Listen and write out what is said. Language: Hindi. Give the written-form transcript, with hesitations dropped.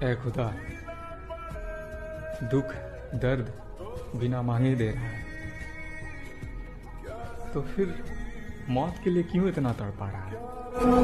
ऐ खुदा, दुख दर्द बिना मांगे दे रहा है, तो फिर मौत के लिए क्यों इतना तड़पा रहा है?